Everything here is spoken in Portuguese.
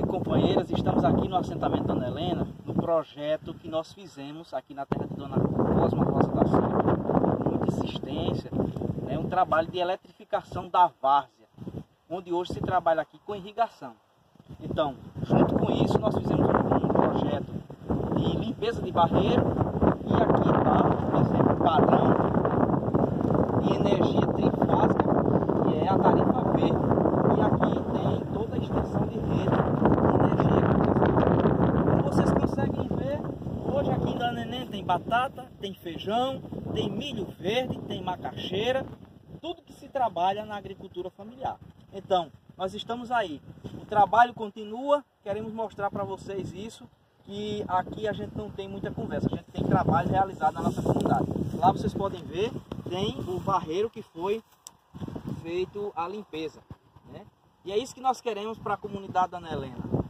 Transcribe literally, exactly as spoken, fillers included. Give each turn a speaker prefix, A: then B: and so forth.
A: e companheiras, estamos aqui no assentamento Dona Helena, no projeto que nós fizemos aqui na terra de Dona Cosma Rosa da Silva, com muita insistência, né, um trabalho de eletrificação da várzea, onde hoje se trabalha aqui com irrigação. Então, junto com isso, nós fizemos um, um projeto de limpeza de barreiro, e aqui está, por exemplo, o padrão de energia trifásica, que é a tarifa verde, e aqui tem toda a extensão de rede de energia. Como vocês conseguem ver, hoje aqui em Dona Helena tem batata, tem feijão, tem milho verde, tem macaxeira, tudo que se trabalha na agricultura familiar. Então, nós estamos aí, o trabalho continua, queremos mostrar para vocês isso, que aqui a gente não tem muita conversa, a gente tem trabalho realizado na nossa comunidade. Lá vocês podem ver, tem o barreiro que foi feito a limpeza, né? E é isso que nós queremos para a comunidade da Dona Helena.